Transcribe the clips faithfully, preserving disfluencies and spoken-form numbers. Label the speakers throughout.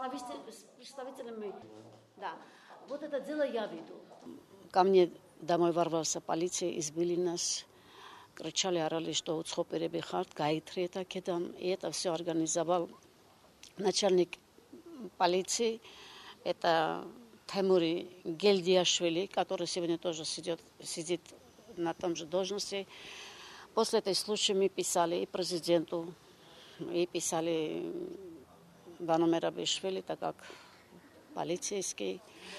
Speaker 1: представителями. Да. Вот это дело я веду. Ко мне домой ворвался полиция, избили нас, кричали, орали, что уцхопери бихарт, гаитри это кедан. И это все организовал начальник полиции, это Темури Гельдиашвили, который сегодня тоже сидит, сидит на том же должности. После этой случая мы писали и президенту, и писали Вану Мерабишвили, так как полицейский.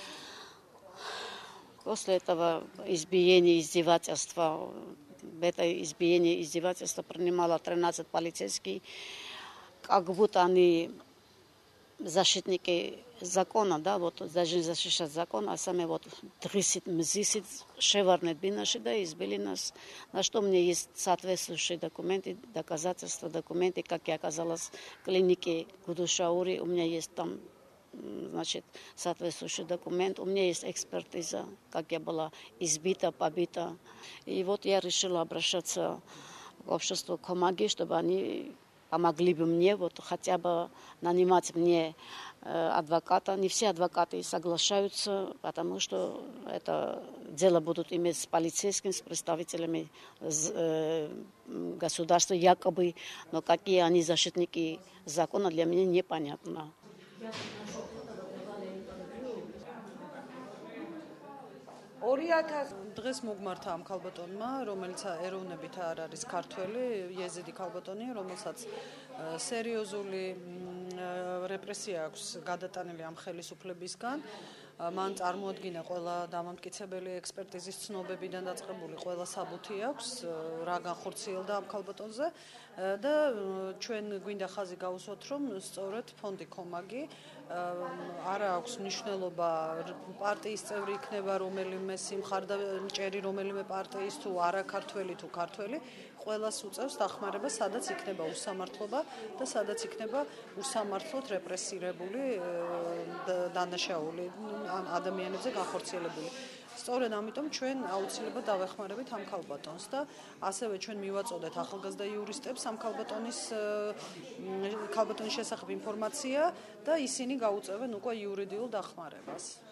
Speaker 1: После этого избиения, издевательства, в это избиение, издевательство принимало тринадцать полицейских, как будто они защитники закона, да, вот должны защищать закон, а сами вот тридцать мзисит шеварнет бинаши, да, избили нас, на что у меня есть соответствующие документы, доказательства, документы, как я оказалась в клинике Гудушаури, у меня есть там, значит, соответствующий документ, у меня есть экспертиза, как я была избита, побита, и вот я решила обращаться к обществу Комаги, чтобы они помогли бы мне, вот хотя бы нанимать мне э, адвоката. Не все адвокаты соглашаются, потому что это дело будут иметь с полицейскими, с представителями э, государства якобы, но какие они защитники закона, для меня непонятно.
Speaker 2: დღეს მოგმართა ამ ქალბატონმა, რომელიც ეროვნებით არ არის ქართველი, იეზიდი ქალბატონია, რომელსაც სერიოზული რეპრესია აქვს გადატანილი ამ ხელისუფლებისგან. მან წარმოადგინა ყველა დამამტკიცებელი ექსპერტიზის ცნობებიდან დაწყებული ყველა საბუთი აქვს, რა განხორციელდა ამ ქალბატონზე და ჩვენ გვინდა ხაზი გავუსვათ, რომ სწორედ ფონდი კომაგი არა აქვს მნიშვნელობა პარტიის წევრი იქნება რომელიმე სიმხარდაჭერი რომელიმე პარტიის თუ არა ქართველი თუ ქართველი ყველას უწევს დახმარება სადაც იქნება უსამართლობა და სადაც იქნება უსამართლოდ რეპრესირებული დანაშაული ადამიანებზე განხორციელებული. სწორედ ამიტომ ჩვენ აუცილებლად დავეხმარებით ამ ქალბატონს და ასევე ჩვენ მივაწოდეთ ახალგაზრდა იურისტებს ამ ქალბატონის ქალბატონის შესახებ ინფორმაცია და ისინი გაუწევენ უკვე იურიდიულ დახმარებას.